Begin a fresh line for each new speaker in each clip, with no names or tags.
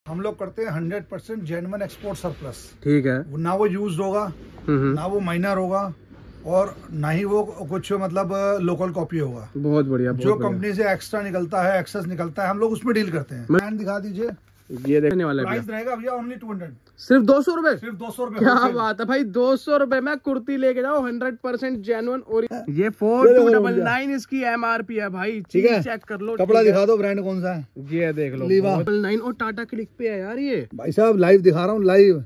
हम लोग करते हैं 100% जेन्युइन एक्सपोर्ट सरप्लस।
ठीक है,
ना वो यूज्ड होगा, ना वो माइनर होगा, और ना ही वो कुछ मतलब लोकल कॉपी होगा।
बहुत बढ़िया।
जो कंपनी से एक्स्ट्रा निकलता है, एक्सेस निकलता है, हम लोग उसमें डील करते हैं। ब्रांड दिखा दीजिए।
ये देखने वाला
प्राइस रहेगा भैया ओनली 200।
सिर्फ 200 रुपए।
सिर्फ 200 रुपए।
क्या बात है भाई, 200 रुपए में कुर्ती लेके जाओ 100% जेन्युइन। और ये 4299 इसकी MRP है भाई। ठीक है, चेक कर लो।
कपड़ा दिखा दो, ब्रांड कौन सा है
ये देख लो। 9 और टाटा क्लिक पे है यार ये।
भाई साहब लाइव दिखा रहा हूँ, लाइव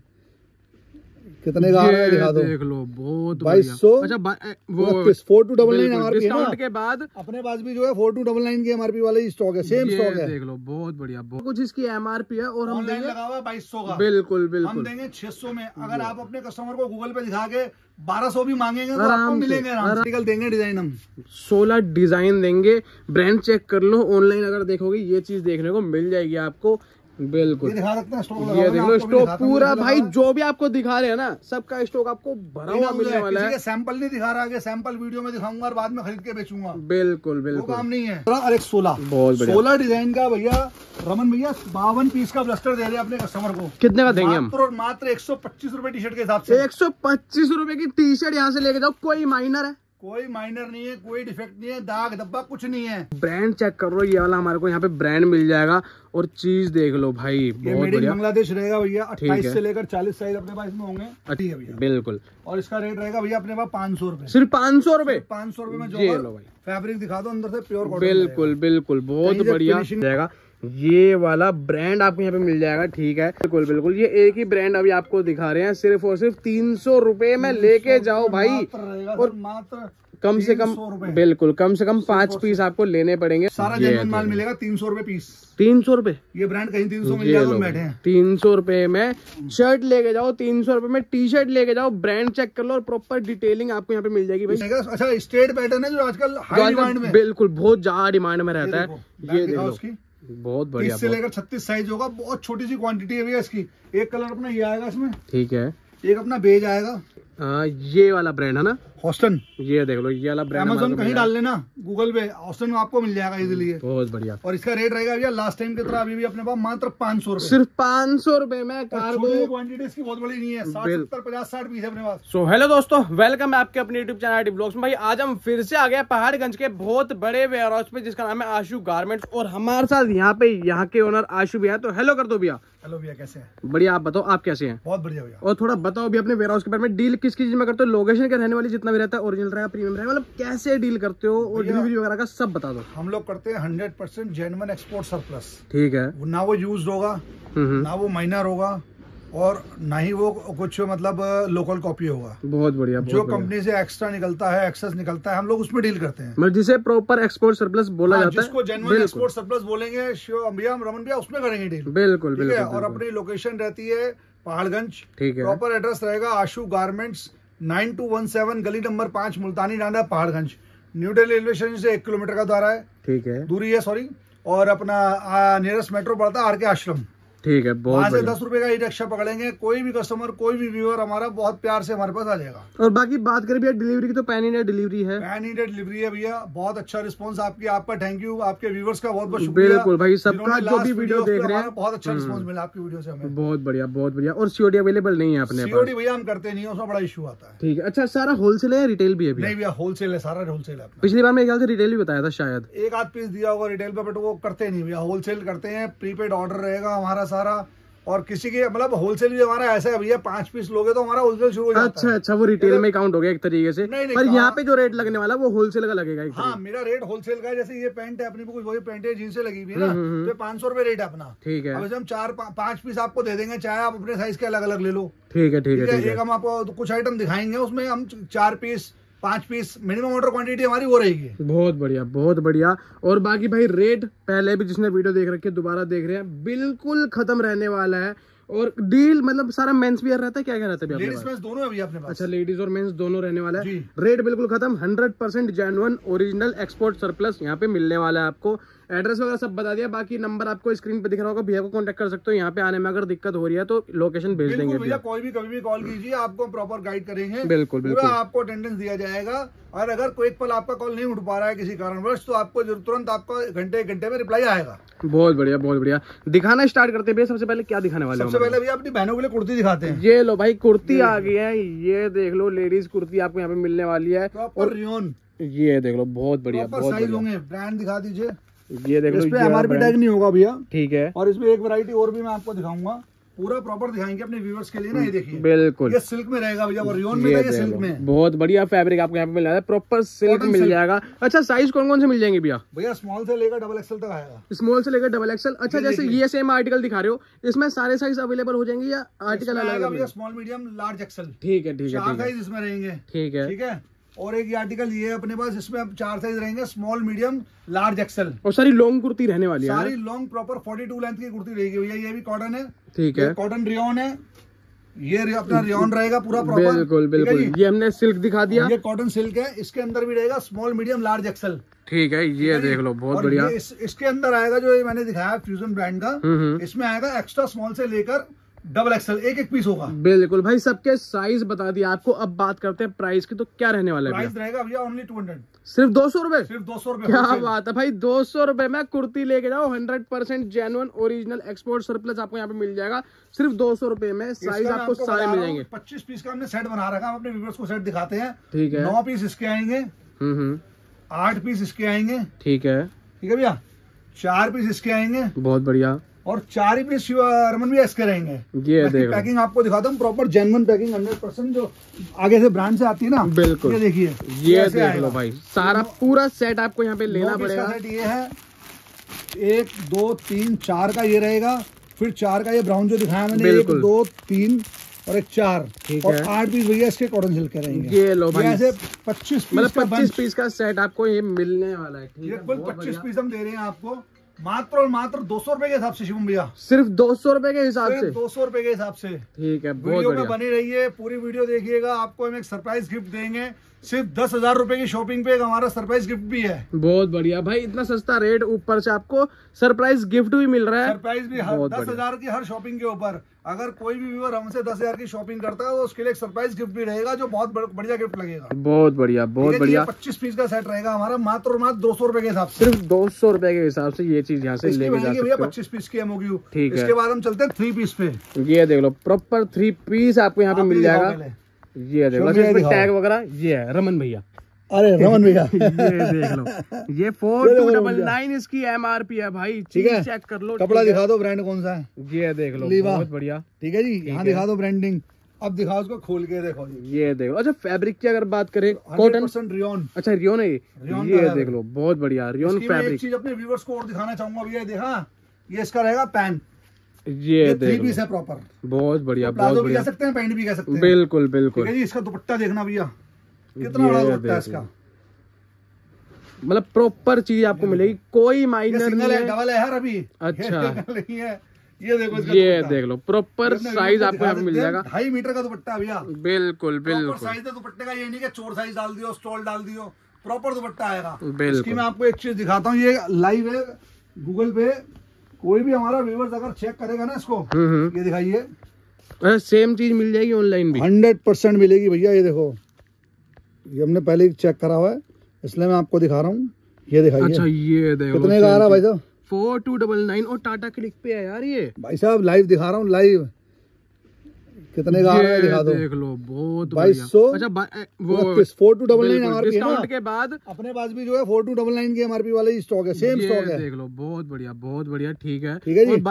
कितने का आ रहा है दिखा दो।
देख लो, बहुत
2200।
अच्छा वो
4299 MRP
डिस्काउंट के बाद
अपने पास भी जो है 4299 की MRP वाला ही स्टॉक है, सेम स्टॉक है।
देख लो, बहुत बढ़िया। कुछ इसकी MRP है और हम
ऑनलाइन
देंगे
लगा हुआ 2200 का।
बिल्कुल
हम देंगे 600 में। अगर आप अपने कस्टमर को गूगल पे दिखा के 1200 भी मांगेंगे तो आपको मिलेंगे आराम देंगे। डिजाइन हम 16
डिजाइन देंगे। ब्रांड चेक कर लो, ऑनलाइन अगर देखोगे ये चीज देखने को मिल जाएगी आपको। बिल्कुल
ये दिखा सकते हैं स्टॉक।
ये देख लो, स्टॉक पूरा भाई जो भी आपको दिखा रहे हैं ना, सबका स्टॉक आपको भरा हुआ मिलने वाला है।
सैंपल नहीं दिखा रहा है, सैंपल वीडियो में दिखाऊंगा और बाद में खरीद के बेचूंगा।
बिल्कुल
वो
बिल्कुल,
काम नहीं है। अरे 16
बहुत बढ़िया।
16 डिजाइन का भैया रमन भैया 52 पीस का ब्लस्टर दे रहे हैं अपने कस्टमर को।
कितने का देंगे हम?
मात्र 125 रुपए टी शर्ट के हिसाब से।
125 रुपए की टी शर्ट यहाँ से लेके जाओ। कोई माइनर है?
कोई माइनर नहीं है, कोई डिफेक्ट नहीं है, दाग धब्बा कुछ नहीं है।
ब्रांड चेक कर लो, ये वाला हमारे को यहाँ पे ब्रांड मिल जाएगा। और चीज देख लो भाई, बहुत बढ़िया।
बांग्लादेश रहेगा भैया, 28 से लेकर 40 साइज अपने पास में होंगे। ठीक है भैया, बिल्कुल। और इसका रेट रहेगा भैया अपने पास 500 रुपए।
सिर्फ 500 रुपए।
500 रुपए में जो
ये लो भाई,
फैब्रिक दिखा दो अंदर से प्योर कॉटन।
बिल्कुल बिल्कुल, बहुत बढ़िया जाएगा। ये वाला ब्रांड आपको यहाँ पे मिल जाएगा। ठीक है, बिल्कुल बिल्कुल। ये एक ही ब्रांड अभी आपको दिखा रहे हैं, सिर्फ और सिर्फ 300 रुपए में लेके जाओ भाई। और
मात्र
कम से कम, बिल्कुल कम से कम 5 पीस आपको लेने पड़ेंगे।
सारा जेन्युइन माल मिलेगा 300 रुपए पीस।
300 रुपए?
ये ब्रांड कहीं 300 मिल जाएगा, बैठे हैं।
300 रुपए में शर्ट लेके जाओ, 300 रुपए में टी शर्ट लेके जाओ। ब्रांड चेक कर लो और प्रॉपर डिटेलिंग आपको यहाँ पे मिल जाएगी भाई।
अच्छा, स्ट्रेट पैटर्न है जो आजकल हाई डिमांड में,
बिल्कुल बहुत ज्यादा डिमांड में रहता है। ये देखो उसकी, बहुत बढ़िया।
30 से लेकर 36 साइज होगा, बहुत छोटी सी क्वांटिटी है भैया इसकी। एक कलर अपना ये आएगा इसमें।
ठीक है,
एक अपना बेज आएगा।
ये वाला ब्रांड है ना,
हॉस्टन।
ये देख लो, ये वाला ब्रांड
अमेज़न कहीं डाल लेना, गूगल पे हॉस्टन में आपको मिल जाएगा इजीली।
बहुत बढ़िया।
और इसका रेट रहेगा भैया लास्ट टाइम की तरह अभी भी अपने पास मात्र 500 रुपए।
सिर्फ 500 रुपए में कार्गो।
क्वांटिटी इसकी बहुत बड़ी नहीं है, 60 70 50 60 पीस है अपने पास।
सो हेलो दोस्तों, वेलकम है आपके अपने यूट्यूब चैनल आईटी ब्लॉग्स में। भाई आज हम फिर से आ गए पहाड़गंज के बहुत बड़े वेयर हाउस पे, जिसका नाम है आशु गारमेंट्स। और हमारे साथ यहाँ के ओनर आशु भैया। तो हेलो कर दो भैया।
हेलो भैया, कैसे हैं?
बढ़िया, आप बताओ आप कैसे हैं?
बहुत बढ़िया भैया।
और थोड़ा बताओ भी अपने वेयर हाउस के बारे में। डील किस चीज में करते हो? लोकेशन के रहने वाली जितना भी रहता है, ओरिजिनल रहेगा, प्रीमियम रहेगा, मतलब कैसे डील करते हो? और डिलीवरी वगैरह का सब बता दो।
हम लोग करते हैं 100% जेन्युइन एक्सपोर्ट सरप्लस।
ठीक है,
ना वो यूज्ड होगा, ना वो माइनर होगा, और ना ही वो कुछ मतलब लोकल कॉपी होगा। बहुत बढ़िया। जो कंपनी से एक्स्ट्रा निकलता है, एक्सेस निकलता है, हम लोग उसमें डील करते हैं।
मतलब जिसे प्रॉपर एक्सपोर्ट सरप्लस बोला जाता है,
जिसको जेन्युइन एक्सपोर्ट सरप्लस बोलेंगे भैया, रमन भैया, उसमें करेंगे डील।
बिल्कुल बिल्कुल।
और अपनी लोकेशन रहती है पहाड़गंज।
ठीक है,
प्रॉपर एड्रेस रहेगा आशु गारमेंट्स, 9217 गली number 5, Multani Danda, Paharganj. New Delhi railway station से 1 किलोमीटर का द्वारा है। ठीक है, दूरी है, सॉरी। और अपना नियरेस्ट मेट्रो पड़ता है आरके आश्रम। ठीक है, वहाँ से 10 रुपए का ई रिक्शा पकड़ेंगे। कोई भी कस्टमर, कोई भी व्यूअर हमारा बहुत प्यार से हमारे पास आ जाएगा।
और बाकी बात करें भैया डिलीवरी की, तो पैन इंडिया डिलीवरी है। पैन इंडिया
डिलीवरी है भैया। बहुत अच्छा रिस्पांस आपका थैंक यू। आपके व्यूअर्स का बहुत बहुत शुक्रिया।
बिल्कुल भाई, सबका जो भी वीडियो देख रहे हैं,
बहुत अच्छा रिस्पांस मिला आपकी वीडियो से हमें।
बहुत बढ़िया, बहुत बढ़िया। और सीओडी अवेलेबल नहीं है अपने पास?
सीओडी भैया हम करते नहीं है, उसमें बड़ा इशू आता है।
ठीक है, अच्छा सारा होलसेल है, रिटेल भी है? नहीं
भैया, होलसेल है, सारा होलसेल है।
पिछली बार मेरे ख्याल से रिटेल भी बताया था शायद,
एक आध पीस दिया होगा रिटेल पे, बट वो करते नहीं भैया, होलसेल करते हैं। प्रीपेड ऑर्डर रहेगा हमारा सारा। और किसी के मतलब होलसेल भी हमारा ऐसा है भैया, 5 पीस लोगे तो हमारा होलसेल शुरू हो जाता है।
अच्छा, वो रिटेल में काउंट हो गया एक तरीके से। पर यहाँ पे जो रेट लगने वाला वो होलसेल का लगेगा।
हाँ, मेरा रेट होलसेल का है। जैसे ये पैंट है अपनी, वही पैंट है जींस से लगी हुई है ना, तो 500 रुपए रेट है अपना। ठीक है, अब हम 4-5 पीस आपको दे देंगे, चाहे आप अपने साइज के अलग अलग ले लो। ठीक है, ठीक है। एक हम आपको कुछ आइटम दिखाएंगे, उसमें हम 4 piece 5 piece minimum order quantity हमारी वो रहेगी। बहुत बढ़िया, बहुत बढ़िया। और बाकी भाई रेट पहले भी जिसने वीडियो देख रखी है, दोबारा देख रहे हैं, बिल्कुल खत्म रहने वाला है। और डील मतलब सारा मेंस वियर रहता है, क्या क्या रहता है? लेडीज मेंस दोनों अभी अपने पास।
अच्छा, लेडीज और मेंस दोनों रहने वाला है। रेट बिल्कुल खत्म, 100% जेन्युइन ओरिजिनल एक्सपोर्ट सरप्लस यहाँ पे मिलने वाला है आपको। एड्रेस वगैरह सब बता दिया, बाकी नंबर आपको स्क्रीन पे दिख रहा होगा, भैया को कांटेक्ट कर सकते हो। यहाँ पे आने में अगर दिक्कत हो रही है तो लोकेशन भेज देंगे
भैया, कोई भी कभी भी कॉल कीजिए, आपको प्रॉपर गाइड करेंगे।
बिल्कुल बिल्कुल,
आपको अटेंडेंस दिया जाएगा। और अगर कोई एक पल आपका कॉल नहीं उठ पा रहा है किसी कारणवश, तो आपको तुरंत आपको एक घंटे में रिप्लाई आएगा।
बहुत बढ़िया बहुत बढ़िया। दिखाना स्टार्ट करते हैं भैया, सबसे पहले क्या दिखाने वाले हैं?
सबसे पहले भैया अपनी बहनों के लिए कुर्ती दिखाते हैं।
ये लो भाई, कुर्ती आ गई है, ये देख लो, लेडीज कुर्ती आपको यहाँ पे मिलने वाली है।
और रियोन,
ये देख लो, बहुत बढ़िया बहुत
साइज होंगे। ब्रांड दिखा दीजिए।
ये देख लो,
इसमें एमआरपी टैग नहीं होगा भैया,
ठीक है।
और इसमें एक वैरायटी और भी मैं आपको दिखाऊंगा, पूरा प्रॉपर दिखाएंगे अपने व्यूअर्स के लिए ना। ये देखिए,
बिल्कुल
ये सिल्क में रहेगा भैया, और रियोन में ये सिल्क में।
बहुत बढ़िया फैब्रिक आपको यहाँ पे मिल रहा है, प्रॉपर सिल्क मिल जाएगा। अच्छा, साइज कौन कौन से मिल जाएंगे भैया?
भैया स्मॉल से लेकर डबल एक्सएल तक आएगा।
स्मॉल से लेकर डबल एक्सएल। अच्छा, जैसे ये सेम आर्टिकल दिखा रहे हो, इसमें सारे साइज अवेलेबल हो जाएंगे या आर्टिकल अलग अलग?
भैया स्मॉल मीडियम लार्ज एक्सएल,
ठीक है ठीक है,
4 साइज इसमें रहेंगे।
ठीक है
ठीक है। और एक ये आर्टिकल ये है अपने पास, इसमें अब 4 साइज रहेंगे, स्मॉल मीडियम लार्ज एक्सएल।
और सारी लॉन्ग कुर्ती रहने वाली है,
सारी लॉन्ग प्रॉपर 42 लेंथ की कुर्ती रहेगी भैया। ये भी कॉटन है,
ठीक है,
कॉटन रियोन है। ये अपना रियोन रहेगा पूरा प्रॉपर।
बिल्कुल बिल्कुल। ये हमने सिल्क दिखा दिया,
ये कॉटन सिल्क है। इसके अंदर भी रहेगा स्मॉल मीडियम लार्ज एक्सएल,
ठीक है। ये देख लो, बहुत बढ़िया।
इसके अंदर आएगा जो ये मैंने दिखाया फ्यूजन ब्रांड का, इसमें आएगा एक्स्ट्रा स्मॉल से लेकर डबल एक्सएल, एक पीस होगा।
बिल्कुल भाई, सबके साइज बता दिया आपको। अब बात करते हैं प्राइस की, तो क्या रहने वाला है?
प्राइस रहेगा भैया ओनली 200,
सिर्फ 200 रुपए।
सिर्फ 200 रुपए।
क्या बात है भाई, 200 रुपए में कुर्ती लेके जाओ, 100% जेन्युइन ओरिजिनल एक्सपोर्ट सरप्लस आपको यहाँ पे मिल जाएगा, सिर्फ 200 रुपए में। साइज आपको सारे मिल जाएंगे।
25 पीस का हमने सेट बना रखा है, हम अपने व्यूअर्स को सेट दिखाते हैं।
ठीक है,
9 पीस इसके आएंगे, 8 पीस इसके आएंगे,
ठीक है।
ठीक है भैया, 4 पीस इसके आएंगे,
बहुत बढ़िया।
और 4 ही पीस रमन भी इसके रहेंगे।
ये देखो,
पैकिंग आपको दिखाता हूँ, प्रॉपर जेन्युइन पैकिंग 100%, जो आगे से ब्रांड से आती है ना।
बिल्कुल,
ये देखिए,
ये देख लो भाई, सारा पूरा सेट आपको यहाँ पे लेना पड़ेगा।
सेट ये है, 1 2 3 4 का ये रहेगा, फिर 4 का ये ब्राउन जो दिखाया मैंने, 1 2 3 और एक 4, और 8 पीस भैया इसके कॉटन सिल्क के रहेंगे।
ये लो भाई,
ऐसे 25
मतलब 25 पीस का सेट आपको ये मिलने वाला है। ठीक
ये
है,
कुल 25 पीस हम दे रहे हैं आपको मात्र और मात्र 200 रुपए के हिसाब से, शिवम भैया।
सिर्फ 200 रुपए के हिसाब से,
200 रुपए के हिसाब से।
ठीक है, बहुत
वीडियो
बढ़िया।
में बने रहिए, पूरी वीडियो देखिएगा, आपको हम एक सरप्राइज गिफ्ट देंगे। सिर्फ 10,000 रुपए की शॉपिंग पे एक हमारा सरप्राइज गिफ्ट भी है।
बहुत बढ़िया भाई, इतना सस्ता रेट, ऊपर से आपको सरप्राइज गिफ्ट भी मिल रहा है।
सरप्राइज भी 10,000 की हर शॉपिंग के ऊपर। अगर कोई भी व्यूअर हमसे 10,000 की शॉपिंग करता है, तो उसके लिए एक सरप्राइज गिफ्ट भी रहेगा, जो बहुत बढ़िया गिफ्ट लगेगा।
बहुत बढ़िया बहुत बढ़िया।
25 पीस का सेट रहेगा हमारा, मात्र और मात्र 200 रुपए के हिसाब से।
सिर्फ 200 रुपए के हिसाब से ये चीज यहाँ से लेके जा सकते हो।
25 पीस की एमओक्यू।
ठीक है,
इसके बाद हम चलते हैं 3 पीस पे।
ये देख लो, प्रॉपर 3 पीस आपको यहाँ पे मिल जाएगा। ये देख लो, टैग वगैरह ये है रमन भैया।
अरे रमन भैया,
ये देख लो, ये 4299 इसकी एमआरपी है भाई। ठीक है, चेक कर लो।
कपड़ा दिखा दो, ब्रांड कौन सा है?
ये देख लो, बहुत बढ़िया।
ठीक है जी, यहाँ दिखा दो ब्रांडिंग। अब दिखाओ उसको खोल के, देखो
ये देखो। अच्छा, फैब्रिक की अगर बात करें, कॉटन
रियोन।
अच्छा, रियोन है ये देख लो, बहुत बढ़िया रियोन फैब्रिक।
एक चीज अपने व्यूअर्स को और दिखाना चाहूंगा भैया, देखा ये इसका रहेगा पैंट।
ये देख लो,
पीस है प्रॉपर,
बहुत बढ़िया
बहुत बढ़िया। कह सकते हैं, पैंट भी कह सकते हैं।
बिल्कुल बिल्कुल।
जी, इसका दुपट्टा देखना भैया, कितना बड़ा दुपट्टा है इसका।
मतलब प्रॉपर चीज आपको मिलेगी, कोई माइनर नहीं है,
डबल है यार अभी।
अच्छा
नहीं है, ये देखो इसका,
ये देख लो, प्रॉपर साइज आपको यहाँ पे मिल जाएगा।
2.5 मीटर का दुपट्टा भैया।
बिल्कुल बिल्कुल,
साइज है दुपट्टे का, ये नहीं कि चोर साइज डाल दियो, स्टॉल डाल दियो, प्रॉपर दुपट्टा आएगा।
बिल्कुल।
इसकी मैं आपको एक चीज दिखाता हूँ, ये लाइव है गूगल पे, कोई भी हमारा व्यूअर्स अगर चेक करेगा ना इसको, ये दिखाइए,
सेम चीज मिल जाएगी ऑनलाइन भी,
100% मिलेगी भैया। ये देखो, ये हमने पहले चेक करा हुआ है, इसलिए मैं आपको दिखा रहा हूँ। ये दिखाइए। अच्छा,
ये देखो,
कितने का आ रहा है भाई साहब?
4299 और टाटा क्लिक पे है यार ये।
भाई साहब लाइव दिखा रहा हूँ, लाइव कितने का आ रहा है दिखा दो।
देख लो, बहुत
2200।
अच्छा, वो
4299 एमआरपी
डिस्काउंट के बाद
अपने पास भी जो है 4299 की एमआरपी वाला ही स्टॉक है, सेम स्टॉक है।
देख लो, बहुत बढ़िया बहुत बढ़िया। ठीक है,
ठीक है जी।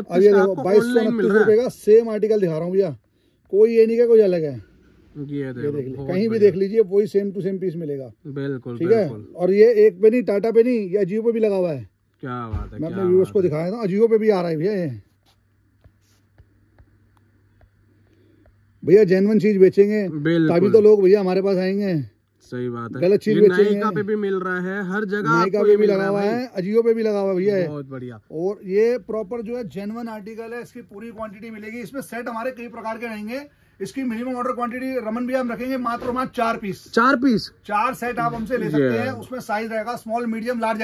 2229
रुपए का सेम आर्टिकल दिखा रहा हूँ भैया, कोई ये नहीं है कोई अलग है।
ये देख लो,
कहीं भी देख लीजिए, वही सेम टू सेम पीस मिलेगा।
बिल्कुल,
ठीक है। और ये एक पे नहीं, टाटा पे नहीं, ये अजियो पे भी लगा हुआ है।
क्या बात है,
मैं अपने व्यूअर्स को दिखाया था, अजियो पे भी आ रहा है भैया। ये भैया जेन्युइन चीज बेचेंगे तभी तो लोग भैया हमारे पास आएंगे।
सही बात है,
गलत चीज बेचेंगे।
नायका पे भी मिल रहा है, हर जगह
नायका पे भी लगा हुआ है, अजियो पे भी लगा हुआ है भैया।
बहुत बढ़िया।
और ये प्रॉपर जो है जेन्युइन आर्टिकल है, इसकी पूरी क्वांटिटी मिलेगी। इसमें सेट हमारे कई प्रकार के रहेंगे। इसकी मिनिमम ऑर्डर क्वांटिटी रमन भैया हम रखेंगे मात्र 4 पीस।
4 पीस,
4 सेट आप हमसे ले सकते हैं। उसमें साइज रहेगा स्मॉल मीडियम लार्ज एक्सेल।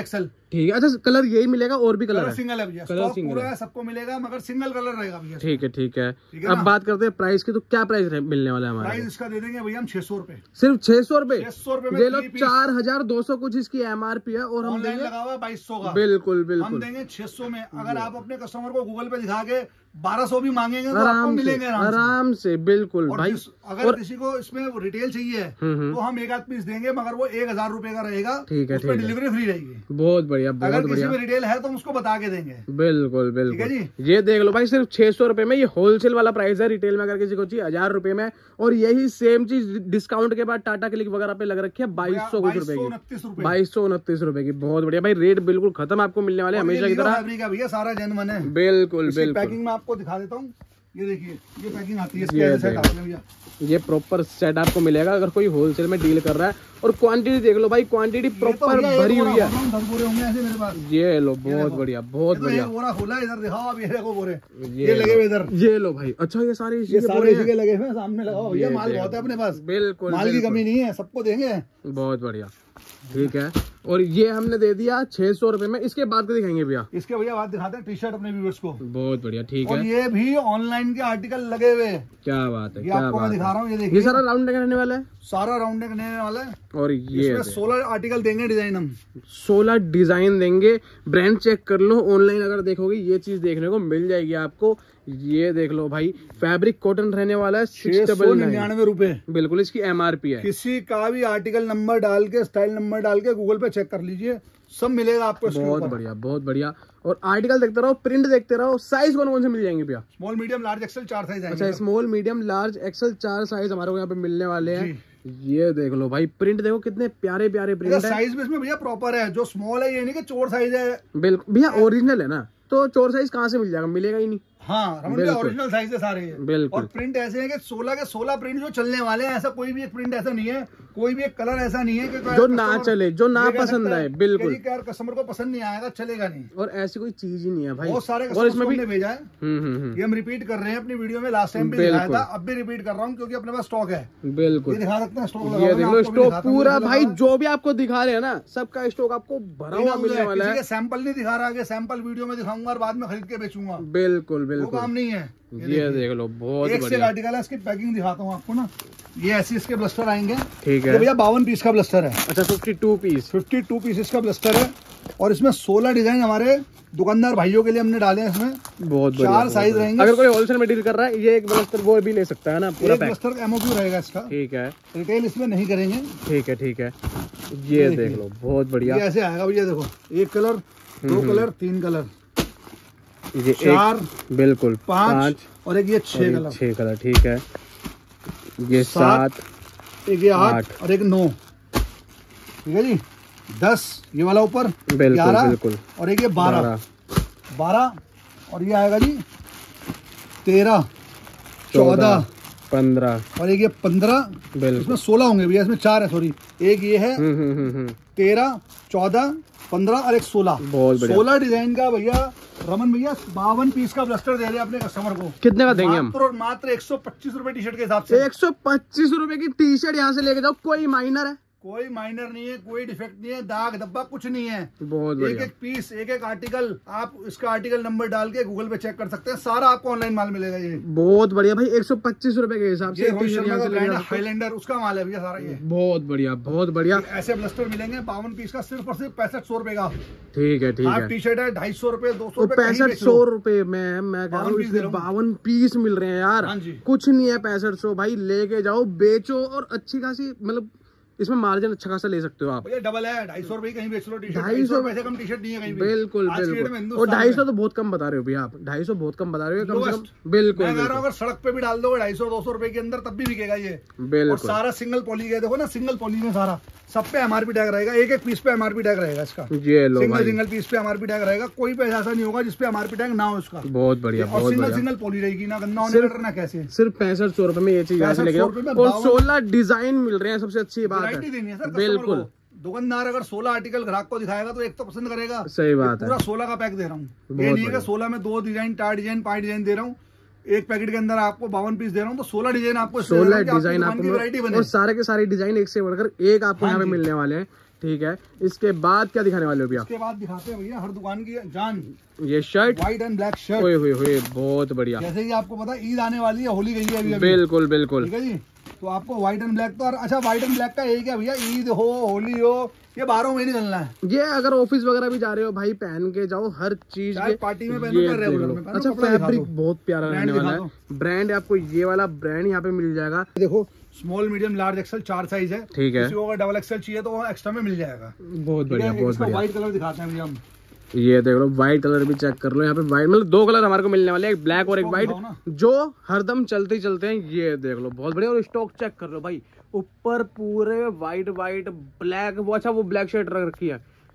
ठीक है। अच्छा कलर यही मिलेगा और भी कलर है?
सिंगल है भैया, कलर पूरा है, सबको मिलेगा मगर सिंगल कलर रहेगा भैया।
ठीक है ठीक है। अब बात करते हैं प्राइस की, तो क्या प्राइस मिलने वाला है हमारा?
प्राइस इसका दे देंगे भैया हम 600 रुपए,
सिर्फ 600 रुपए।
600 रुपए
ये लो 4200 कुछ इसकी MRP है और हम देंगे
लगा हुआ 2200 का।
बिल्कुल बिल्कुल
हम देंगे 600 में। अगर आप अपने कस्टमर को गूगल पे दिखा के 1200 भी मांगेंगे तो आपको मिलेंगे
आराम से। बिल्कुल भाई।
अगर किसी को इसमें रिटेल चाहिए तो हम एक आध पीस देंगे मगर वो 1000 रुपए का रहेगा।
ठीक है,
उस पर डिलीवरी फ्री रहेगी।
बहुत बढ़िया बहुत
अगर किसी में रिटेल है तो हम उसको बता के देंगे।
बिल्कुल बिल्कुल। ये देख लो भाई, सिर्फ 600 रुपए में। ये होलसेल वाला प्राइस है, रिटेल में अगर किसी को चाहिए 1000 रुपए में। और यही सेम चीज डिस्काउंट के बाद टाटा क्लिक वगैरह पे लग रखी है 2200 कुछ रुपए की, 2229 रुपए की। बहुत बढ़िया भाई, रेट बिल्कुल खत्म आपको मिलने वाले हमेशा की तरह।
भैया सारा जेन्युइन है।
बिल्कुल बिल्कुल।
पैकिंग में आपको दिखा देता हूँ, ये देखिए ये पैकिंग आती है, इसके सेट आते हैं भैया।
ये प्रॉपर सेट आपको मिलेगा अगर कोई होलसेल में डील कर रहा है। और क्वांटिटी देख लो भाई, क्वांटिटी प्रॉपर भरी हुई है।
10 बोरे होंगे ऐसे मेरे पास।
ये लो बहुत बढ़िया बहुत बढ़िया।
बोरा खोला इधर दिखाओ आप, ये देखो बोरे ये लगे हुए इधर।
ये लो भाई। अच्छा ये सारे
लगे हुए सामने लगाओ भैया, माल बहुत है अपने पास।
बिल्कुल
माल की कमी नहीं है, सबको देंगे।
बहुत बढ़िया। ठीक है। और ये हमने दे दिया 600 रुपए में। इसके बाद को दिखाएंगे भैया?
इसके भैया बाद दिखाते हैं टी शर्ट अपने व्यूअर्स को।
बहुत बढ़िया। ठीक है।
और ये भी ऑनलाइन के आर्टिकल लगे हुए।
क्या बात है,
ये आपको मैं दिखा रहा हूँ। ये देखिए,
ये सारा राउंड नेक रहने वाला है।
सारा राउंड नेक रहने वाला है।
और ये
16 आर्टिकल देंगे, डिजाइन हम
16 डिजाइन देंगे। ब्रांड चेक कर लो, ऑनलाइन अगर देखोगे ये चीज देखने को मिल जाएगी आपको। ये देख लो भाई, फैब्रिक कॉटन रहने वाला है
699 रुपए।
बिल्कुल इसकी MRP है।
किसी का भी आर्टिकल नंबर डाल के, स्टाइल नंबर डाल के गूगल पे चेक कर लीजिए, सब मिलेगा आपको।
बहुत बढ़िया बहुत बढ़िया। और आर्टिकल देखते रहो, प्रिंट देखते रहो। साइज कौन कौन से मिल जाएंगे भैया?
Small medium large XL 4 size आएंगे।
अच्छा, small medium large XL 4 size हमारे को यहाँ पे मिलने वाले हैं। ये देख लो भाई, प्रिंट देखो कितने प्यारे प्यारे प्रिंट है।
साइज भी इसमें भैया प्रॉपर है, जो स्मॉल है ये नहीं कि चोर साइज है।
बिल्कुल भैया, ओरिजिनल है ना, तो चोर साइज कहाँ से मिल जाएगा? मिलेगा ही नहीं।
हाँ, ओरिजिनल साइज है सारे।
बिल्कुल।
और प्रिंट ऐसे हैं कि 16 के 16 प्रिंट जो चलने वाले हैं। ऐसा कोई भी एक प्रिंट ऐसा नहीं है, कोई भी एक कलर ऐसा नहीं है कि जो ना चले, जो ना पसंद आए। बिल्कुल, कस्टमर को पसंद नहीं आएगा, चलेगा नहीं।
और ऐसी कोई चीज ही नहीं है भाई,
बहुत सारे कस्टमर भी भेजा है। ये हम रिपीट कर रहे हैं अपनी वीडियो में, लास्ट टाइम भी दिखाया था, अब भी रिपीट कर रहा हूँ क्योंकि अपने पास स्टॉक है।
बिल्कुल,
दिखा सकते हैं स्टॉक।
ये देख लो स्टॉक पूरा भाई, जो भी आपको दिखा रहे हैं ना, सबका स्टॉक आपको भरा हुआ मिलने वाला है।
सैंपल नहीं दिखा रहा, सैंपल वीडियो में दिखाऊंगा और बाद में खरीद के बेचूंगा।
बिल्कुल बिल्कुल,
काम नहीं है।
ये देख लो बहुत बढ़िया
आर्टिकल है। इसकी पैकिंग दिखाता हूँ आपको ना। ये ऐसे इसके ब्लस्टर आएंगे।
ठीक है
भैया 52 पीस का ब्लस्टर है।
अच्छा 52
पीस का ब्लस्टर है। और इसमें 16 डिजाइन हमारे दुकानदार भाइयों के लिए हमने डाले हैं। इसमें
बहुत
4 साइज रहेंगे।
अगर कोई होलसेल में डील कर रहा है, ये एक ब्लस्टर वो भी ले सकता है ना, पूरा
ब्लस्टर का MOQ रहेगा इसका।
ठीक है,
रिटेल इसमें नहीं करेंगे।
ठीक है ठीक है। ये देख लो बहुत बढ़िया।
ऐसे आएगा भैया, देखो 1 कलर, 2 कलर, 3 कलर,
ये 4, बिल्कुल 5
और एक ये 6
कलर। ठीक है, ये 7,
एक ये 8 और एक 9। ठीक है जी। 10 ये वाला ऊपर, 11 बिल्कुल, और एक ये 12 और ये आएगा जी 13, 14, 15 और एक ये 15। इसमें 16 होंगे भैया, इसमें 4 है, सॉरी। एक ये है 13, 14, 15 और एक 16। 16 डिजाइन का भैया रमन भैया 52 पीस का ब्लस्टर दे रहे हैं अपने कस्टमर को। कितने का देंगे हम? मात्र 125 रुपए टी शर्ट के हिसाब से। 125
रुपए की टी शर्ट यहाँ से लेके जाओ। कोई माइनर है?
कोई माइनर नहीं है, कोई डिफेक्ट नहीं है, दाग धब्बा कुछ नहीं है।
बहुत बढ़िया।
एक पीस, एक आर्टिकल, आप इसका आर्टिकल नंबर डाल के गूगल पे चेक कर सकते हैं। सारा आपको ऑनलाइन माल मिलेगा। ये बहुत बढ़िया भाई, 125 रुपए के हिसाब से हाईलैंडर उसका माल है भैया सारा। ये बहुत बढ़िया बहुत बढ़िया। ऐसे ब्लस्टर मिलेंगे 52 पीस का, सिर्फ और सिर्फ 6500 रुपए का। ठीक है ठीक है। टी शर्ट है 250 रुपए, 200 रुपए,
6500 रुपए में मैं 52 पीस मिल रहे हैं यार। कुछ नहीं है 6500 भाई, लेके जाओ, बेचो और अच्छी खासी, मतलब इसमें मार्जिन अच्छा खासा ले सकते हो आप। डबल है, 250 रुपए कहीं बेच लो टी शर्ट। 250 पैसे कम टी शर्ट नहीं है कहीं भी। बिल्कुल बिल्कुल। और 250 तो बहुत कम बता रहे हो भैया आप, 250 बहुत कम बता रहे हो कम से कम। बिल्कुल, अगर सड़क पे भी डाल दो 250-200 रुपए के अंदर, तब भी बिकेगा ये। बिल्कुल। और सारा सिंगल पॉली का, देखो ना सिंगल पॉली में सारा, सब पे MRP टैग रहेगा। एक पीस पे MRP टैग रहेगा इसका। सिंगल पीस पे MRP टैग रहेगा। कोई पैसा ऐसा नहीं होगा जिसपे MRP टैग ना हो इसका। बहुत बढ़िया। और सिंगल पॉली रहेगी, ना गंदा होने का, ना कैसे। सिर्फ 6500 रुपए में ये चीज यहाँ से लेके जाओ। और 16 डिजाइन मिल रहे हैं, सबसे अच्छी बात है। बिल्कुल। दुकानदार अगर 16 आर्टिकल ग्राहक को दिखाएगा तो एक तो पसंद करेगा। सही बात है। पूरा 16 का पैक दे रहा हूँ। ये नहीं है कि 16 में 2 डिजाइन, 4 डिजाइन, 5 डिजाइन दे रहा हूँ।
एक पैकेट के अंदर आपको 52 पीस दे रहा हूँ, तो 16 डिजाइन आपको,
16 डिजाइन आपको, और सारे के सारे डिजाइन एक से बढ़कर एक आपको यहाँ पे मिलने वाले हैं। ठीक है, इसके बाद क्या दिखाने वाले हो भैया?
इसके बाद दिखाते हैं भैया हर दुकान की जान,
ये shirt
white and black shirt.
हुए बहुत बढ़िया।
जैसे कि आपको पता है ईद आने वाली है, होली गई है अभी।
बिल्कुल बिल्कुल,
ठीक है जी। तो आपको व्हाइट एंड ब्लैक, तो अच्छा व्हाइट एंड ब्लैक का एक है भैया, ईद हो होली हो, ये 12 महीने चलना है।
ये अगर ऑफिस वगैरह भी जा रहे हो भाई, पहन के जाओ हर चीज के,
पार्टी में पहनो या रेगुलर में पहनो।
अच्छा, फैब्रिक बहुत प्यारा रहने वाला है। ब्रांड आपको ये वाला ब्रांड यहाँ पे मिल जाएगा।
देखो small medium large XL 4 size है।
ठीक है,
किसी को अगर डबल एक्सेल चाहिए तो वो एक्स्ट्रा में मिल जाएगा।
बहुत बढ़िया, बहुत बढ़िया।
व्हाइट कलर दिखाते हैं भैया हम,
ये देख लो व्हाइट कलर भी चेक कर लो यहाँ पे। व्हाइट मतलब 2 कलर हमारे को मिलने वाले हैं, एक ब्लैक और एक व्हाइट, जो हरदम चलते ही चलते हैं। ये देख लो बहुत बढ़िया। और स्टॉक चेक कर लो भाई, ऊपर पूरे व्हाइट ब्लैक, वो अच्छा वो ब्लैक शर्ट रख रखी है।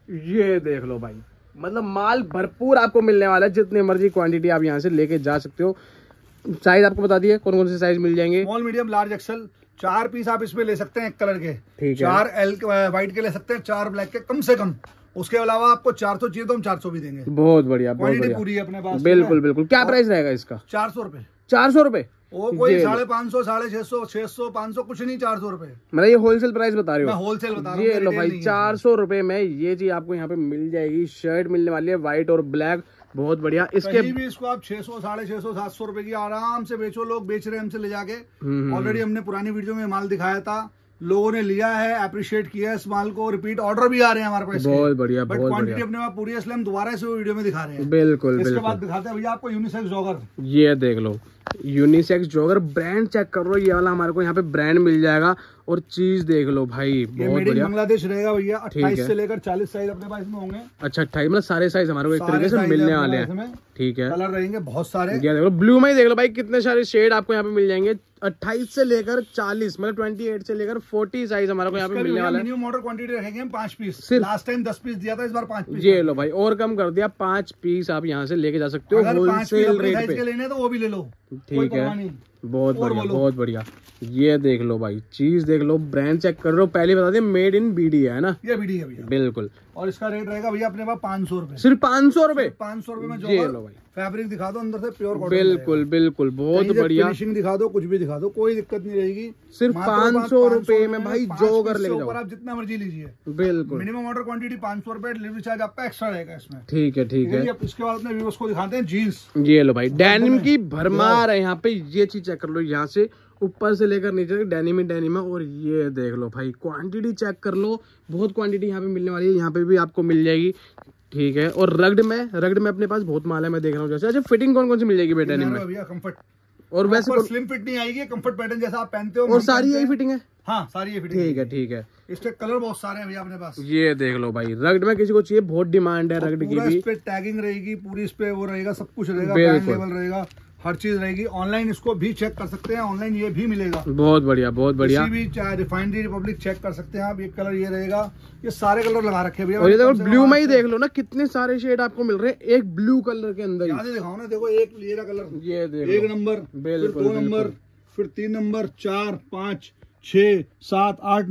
ये देख लो भाई, मतलब माल भरपूर आपको मिलने वाला है, जितने मर्जी क्वांटिटी आप यहाँ से लेके जा सकते हो। साइज आपको बता दिए कौन कौन से साइज मिल जाएंगे।
Small medium large XL 4 piece आप इसमें ले सकते हैं एक कलर के।
ठीक है,
4 एल व्हाइट के ले सकते हैं, 4 ब्लैक के कम से कम। उसके अलावा आपको 400 चाहिए तो हम 400 भी देंगे।
बहुत बढ़िया, बहुत बढ़िया,
पूरी है अपने पास।
बिल्कुल बिल्कुल। क्या प्राइस रहेगा इसका?
400 रुपए।
400 रुपए,
वो कोई 550, 650, 600, 500 कुछ नहीं, 400 रुपए।
मतलब ये होलसेल प्राइस बता रहे हो?
मैं होलसेल बता रहा हूँ।
ये लो भाई 400 रुपए में ये चीज आपको यहाँ पे मिल जाएगी। शर्ट मिलने वाली है व्हाइट और ब्लैक, बहुत बढ़िया। इसके
भी इसको आप 600, 650, 700 रुपए की आराम से बेचो। लोग बेच रहे हैं हमसे ले जाके। ऑलरेडी हमने पुरानी वीडियो में माल दिखाया था, लोगों ने लिया है, अप्रिशिएट किया है इस माल को। रिपीट ऑर्डर भी आ रहे हैं हमारे पास।
बहुत बढ़िया,
बट क्वांटिटी अपने पास पूरी है, इसलिए हम दोबारा इस वीडियो में दिखा रहे हैं।
बिल्कुल।
इसके बाद दिखाते हैं भैया आपको यूनिसेक्स जॉगर।
ये देख लो यूनिसेक्स जॉगर, ब्रांड चेक कर लो। ये वाला हमारे को यहाँ पे ब्रांड मिल जाएगा। और चीज देख लो भाई, बहुत बढ़िया।
बांग्लादेश रहेगा भैया, 28 से लेकर 40 साइज अपने पास में होंगे।
अच्छा 28 मतलब सारे साइज हमारे को एक तरीके से मिलने वाले हैं। ठीक है,
कलर रहेंगे बहुत सारे।
ये देख लो ब्लू में ही देख लो भाई, कितने सारे शेड आपको यहाँ पे मिल जाएंगे। 28 से लेकर 40 मतलब 28 से लेकर 40 साइज हमारे को यहाँ पे मिलने वाला है।
मिनिमम ऑर्डर क्वांटिटी रखेंगे हम 5 पीस। लास्ट टाइम 10 पीस दिया था, इस बार 5 पीस।
ये लो भाई, और कम कर दिया, 5 पीस आप यहाँ से लेके जा सकते हो होलसेल रेट पे।
लेने तो वो भी ले लो।
ठीक है, बहुत बढ़िया, बहुत बढ़िया। ये देख लो भाई, चीज देख लो, ब्रांड चेक कर लो। पहले बता दें मेड इन बीडी है ना?
ये बीडी है भैया,
बिल्कुल।
और इसका रेट रहेगा भैया अपने पास 500 रुपए।
सिर्फ 500 रुपए?
500 रुपए में।
ये लो भाई,
फैब्रिक दिखा दो अंदर से प्योर कॉटन।
बिल्कुल बिल्कुल, बहुत बढ़िया।
फिनिशिंग दिखा दो, कुछ भी दिखा दो, कोई दिक्कत नहीं रहेगी।
सिर्फ 500 रुपए में भाई जॉगर ले जाओ।
आप जितना मर्जी लीजिए,
बिल्कुल।
मिनिमम ऑर्डर क्वांटिटी 500 रुपए, डिलीवरी चार्ज आपका एक्स्ट्रा रहेगा इसमें।
ठीक है, ठीक है।
इसके बाद अपने व्यूअर्स को दिखाते हैं जीन्स।
ये लो भाई, डेनिम की भरमार है यहाँ पे। ये चीज चेक कर लो, यहाँ से ऊपर से लेकर नीचे तक डेनिम है। और ये देख लो भाई, क्वांटिटी चेक कर लो, बहुत क्वांटिटी यहाँ पे मिलने वाली है। यहाँ पे भी आपको मिल जाएगी। ठीक है, और रगड़ में अपने पास बहुत माल है, मैं देख रहा हूँ। जैसे अच्छा, फिटिंग कौन कौन सी मिल जाएगी बेटा डेनिम में?
कंफर्ट,
और वैसे
स्लिम फिट नहीं आएगी, कंफर्ट पैटर्न जैसा आप पहनते हो।
और सारी यही फिटिंग है?
हाँ, सारी ये फिटिंग।
ठीक है, ठीक है।
इसके कलर बहुत सारे हैं भैया अपने पास।
ये देख लो भाई, रगड़ में किसी को चाहिए, बहुत डिमांड है रगड़ की भी।
इस पे टैगिंग रहेगी पूरी, इस पे वो रहेगा, सब कुछ रहेगा, ब्रांड लेवल रहेगा, हर चीज रहेगी। ऑनलाइन इसको भी चेक कर सकते हैं, ऑनलाइन ये भी मिलेगा।
बहुत बढ़िया, बहुत बढ़िया।
किसी भी चाहे रिफाइनरी रिपब्लिक चेक कर सकते हैं आप। ये कलर ये रहेगा, ये सारे कलर लगा रखे हैं भैया।
और ये देखो ब्लू में ही देख लो ना, कितने सारे शेड आपको मिल रहे हैं एक ब्लू कलर के अंदर।
यहाँ दिखाओ ना, देखो एक ये कलर,
ये देखो
1 नंबर, फिर 2 नंबर, फिर 3 नंबर, 4, 5, 6, 7, 8,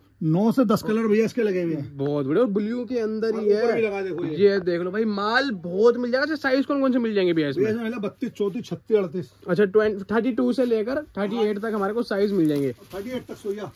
9 से 10 कलर भैया इसके लगे हुए हैं।
बहुत बढ़िया, ब्लू के अंदर ही है।
लगा देखो
ये देख लो भाई, माल बहुत मिल जाएगा। साइज कौन कौन से मिल जाएंगे भैया इसमें?
32, 34, 36, 38।
अच्छा 32 से लेकर 38 तक हमारे को साइज मिल जाएंगे।
38 तक सोया।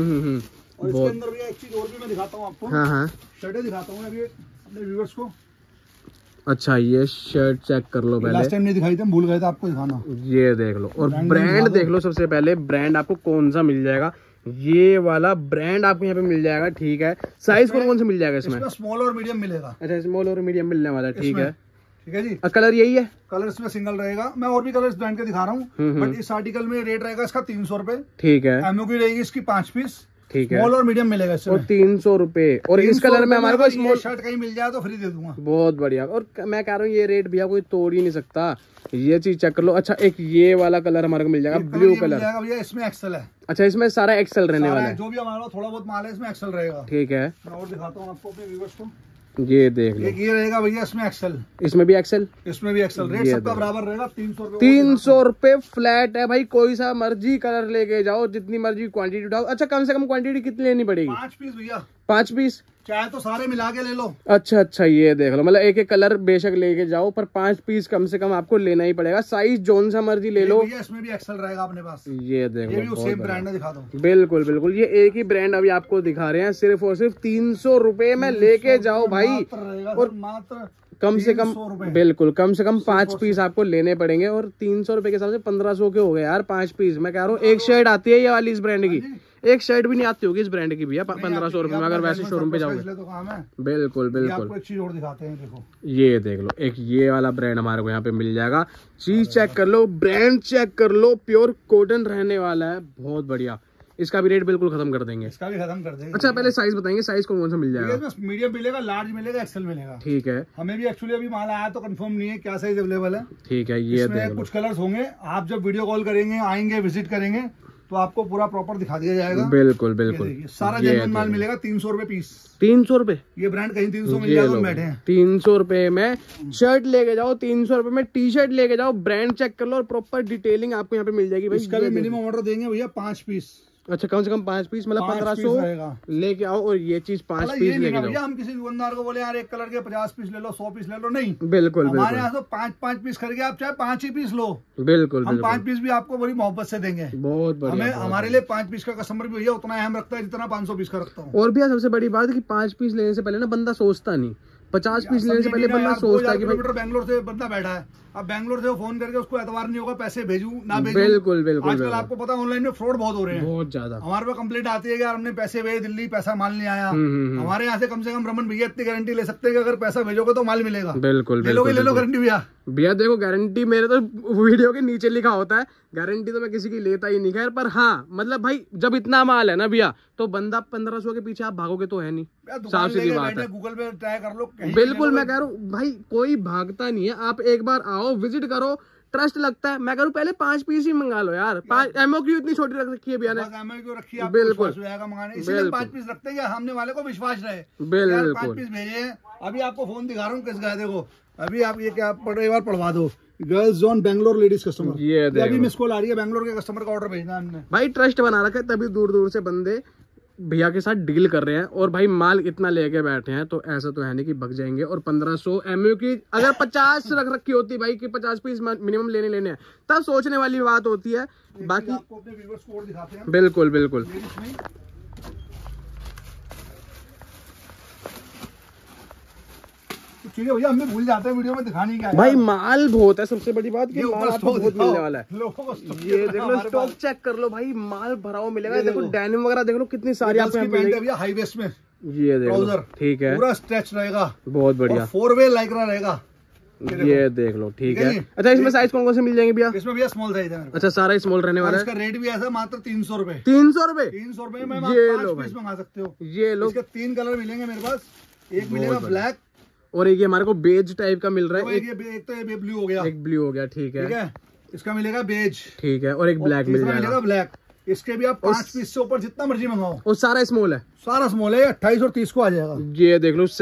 और
इसके अंदर भैया एक चीज और भी मैं दिखाता हूँ आपको।
हाँ,
शर्टें दिखाता हूँ अभी अपने व्यूअर्स को।
अच्छा, ये शर्ट चेक कर लो पहले।
लास्ट टाइम नहीं दिखाई थी, हम भूल गए थे आपको दिखाना।
ये देख लो, और ब्रांड देख लो। सबसे पहले ब्रांड आपको कौन सा मिल जाएगा? ये वाला ब्रांड आपको यहाँ पे मिल जाएगा। ठीक है, साइज कौन कौन से मिल जाएगा इसमें?
स्मॉल और मीडियम मिलेगा।
अच्छा, स्मॉल और मीडियम मिलने वाला है। ठीक है,
ठीक है जी।
कलर यही है?
कलर इसमें सिंगल रहेगा। मैं और भी कलर इस ब्रांड के दिखा रहा हूँ, बट इस आर्टिकल में रेट रहेगा इसका 300 रुपए।
ठीक है,
एमओपी रहेगी इसकी 5 पीस।
ठीक है,
स्मॉल और मीडियम मिलेगा इसमें।
और 300 रुपए। और इस कलर में हमारे को स्मॉल
शर्ट कहीं मिल जाए तो फ्री दे दूंगा।
बहुत बढ़िया। और मैं कह रहा हूँ ये रेट भैया कोई तोड़ ही नहीं सकता। ये चीज चेक कर लो। अच्छा, एक ये वाला कलर हमारे को मिल जाएगा, ब्लू कलर
भैया। इसमें एक्सेल है।
अच्छा, इसमें सारा एक्सेल रहने वाला है।
जो भी हमारा थोड़ा बहुत माल है इसमें एक्सेल रहेगा।
ठीक है,
मैं और दिखाता हूँ आपको अपने व्यूअर्स को।
ये देख लो,
ये रहेगा भैया इसमें एक्सेल।
इसमें भी एक्सेल?
इसमें भी एक्सेल। रेट सबका बराबर रहेगा, 300 रुपए।
300 रुपए फ्लैट है भाई। कोई सा मर्जी कलर लेके जाओ, जितनी मर्जी क्वांटिटी उठाओ। अच्छा, कम से कम क्वांटिटी कितनी लेनी पड़ेगी?
5 पीस भैया।
5 पीस
चाहे तो सारे मिला के ले लो।
अच्छा, ये देख लो, मतलब एक एक कलर बेशक लेके जाओ, पर 5 पीस कम से कम आपको लेना ही पड़ेगा। साइज जोन सा मर्जी ले लो।
इसमें भी एक्सेल रहेगा अपने पास।
ये देख लो,
सेम ब्रांड है, दिखा दो।
बिल्कुल, ये एक ही ब्रांड अभी आपको दिखा रहे हैं, सिर्फ और सिर्फ 300 रुपए में लेके जाओ भाई। और
मात्र
कम से कम, बिल्कुल कम से कम 5 पीस आपको लेने पड़ेंगे। और 300 रुपए के हिसाब से 1500 के हो गए यार 5 पीस। मैं कह रहा हूँ एक शर्ट आती है ये वाली इस ब्रांड की, एक शर्ट भी नहीं आती होगी इस ब्रांड की भैया 1500 रुपए में, अगर वैसे शोरूम पे जाओगे। बिल्कुल
आपको एक चीज और दिखाते हैं, देखो
ये देख लो, एक ये वाला ब्रांड हमारे को यहाँ पे मिल जाएगा। चीज चेक कर लो, ब्रांड चेक कर लो, प्योर कॉटन रहने वाला है, बहुत बढ़िया। इसका भी रेट बिल्कुल खत्म कर देंगे।
इसका भी खत्म कर देंगे।
अच्छा पहले साइज बताएंगे, साइज कौन सा मिल जाएगा?
मीडियम मिलेगा, लार्ज मिलेगा, एक्सेल मिलेगा।
ठीक है,
हमें भी एक्चुअली अभी माल आया तो कंफर्म नहीं है क्या साइज अवेलेबल है।
ठीक है, ये
इसमें कुछ कलर्स होंगे, आप जब वीडियो कॉल करेंगे, आएंगे, विजिट करेंगे तो आपको पूरा प्रॉपर दिखा दिया जाएगा।
बिल्कुल
सारा जेन्युइन माल मिलेगा 300 रुपए पीस।
300 रुपए?
ये ब्रांड कहीं 300 मिल जाएगा, बैठे हैं।
300 रुपए में शर्ट लेके जाओ, 300 रुपए में टी शर्ट लेके जाओ, ब्रांड चेक कर लो और प्रॉपर डिटेलिंग आपको यहाँ पे मिल जाएगी भाई।
इसका भी मिनिमम ऑर्डर देंगे भैया 5 पीस।
अच्छा, कम से कम 5 पीस, मतलब 1500 लेके आओ और ये चीज 5 पीस लेके जाओ।
हम किसी दुकानदार को बोले यार एक कलर के 50 पीस ले लो, 100 पीस ले लो, नहीं।
बिल्कुल
हमारे यहाँ तो 5 पीस खरीदे, आप चाहे 5 ही पीस लो।
बिल्कुल,
हम 5 पीस भी आपको बड़ी मोहब्बत से देंगे।
बहुत बढ़िया।
हमारे लिए 5 पीस का कस्टमर भी भैया उतना अहम रखता है जितना 500 पीस का रखता हूँ।
और भी सबसे बड़ी बात है कि 5 पीस लेने से पहले ना बंदा सोचता नहीं, 50 पीस लेने से पहले बंदा सोचता है कि
किलोमीटर बैंगलोर से बंदा बैठा है, अब बैंगलोर से फोन करके उसको एतवार नहीं होगा पैसे भेजू ना भेजू।
बिल्कुल
आजकल आपको पता है ऑनलाइन में फ्रॉड बहुत हो रहे हैं,
बहुत ज्यादा।
हमारे पे कंप्लेंट आती है कि यार हमने पैसे भेजे दिल्ली, पैसा माल नहीं आया। हमारे यहाँ से कम रमन भैया इतनी गारंटी ले सकते हैं कि अगर पैसा भेजोगे तो माल मिलेगा।
बिल्कुल,
ले लो गारंटी भैया
देखो गारंटी मेरे तो वीडियो के नीचे लिखा होता है, गारंटी तो मैं किसी की लेता ही नहीं। खैर पर हाँ, मतलब भाई जब इतना माल है ना भैया तो बंदा 1500 के पीछे आप भागोगे तो है नहीं, साफ सीधी बात है।
गूगल पे ट्राई कर लो।
बिल्कुल, मैं कह रहा हूँ भाई कोई भागता नहीं है, आप एक बार आओ, विजिट करो, ट्रस्ट लगता है। मैं कह रहा हूँ पहले 5 पीस ही मंगा लो यार। 5 MOQ इतनी छोटी रख रखी है भैया ने,
MOQ रखी है,
बिल्कुल
इसलिए 5 पीस रखते हैं, हमने वाले को विश्वास रहे।
बिल्कुल
5 पीस भेजे हैं। अभी आपको फोन दिखा रहा हूँ किस गए, देखो अभी आप ये क्या एक बार पढ़वा दो, girls zone Bangalore ladies customer.
ये
अभी मिस कॉल आ रही है, बैंगलोर के कस्टमर का ऑर्डर भेजना है हमने।
भाई ट्रस्ट बना रखा है, तभी दूर दूर से बंदे भैया के साथ डील कर रहे हैं। और भाई माल इतना लेके बैठे हैं तो ऐसा तो है नहीं कि भग जाएंगे। और 1500 MOQ अगर 50 रख रखी होती भाई कि 50 पीस मिनिमम लेने हैं, तब सोचने वाली बात होती है। बाकी
आपको अपने व्यूअर्स कोड दिखाते हैं।
बिल्कुल
चीजें भैया हमें भूल जाते हैं वीडियो में दिखाने क्या है।
भाई माल बहुत है, सबसे बड़ी बात कि माल आपको बहुत मिलने वाला है। ये देख लो, स्टॉक चेक कर लो भाई, माल भरा हुआ मिलेगा। देखो डेनिम वगैरह देख लो कितनी सारी आपको मिलेगी
हाई वेस्ट में।
ये देखो, ठीक है,
पूरा स्ट्रेच रहेगा,
बहुत बढ़िया,
4 वे लाइक्रा रहेगा।
ये देख लो, ठीक है। अच्छा, इसमें साइज कौन कौन से मिल जाएंगे भैया?
इसमें भैया स्मॉल साइज है।
अच्छा, सारा स्मॉल रहने वाला है।
इसका रेट भी ऐसा मात्र 300 रुपए।
300 रुपए?
300 रुपए में आप 5 पीस मंगा सकते हो।
ये लो,
इसके 3 कलर मिलेंगे मेरे पास। एक मिलेगा ब्लैक,
और एक ये हमारे को बेज टाइप का मिल रहा है।
एक तो ये ब्लू हो गया,
एक ब्लू हो गया, ठीक है।
इसका मिलेगा बेज,
ठीक है, और एक ब्लैक मिल जाएगा।
ब्लैक, इसके भी आप 5 पीस से ऊपर जितना मर्जी मंगाओ।
और सारा स्मॉल है?
सारा स्मॉल है, 28 और 30 को आ जाएगा।
ये देख लो,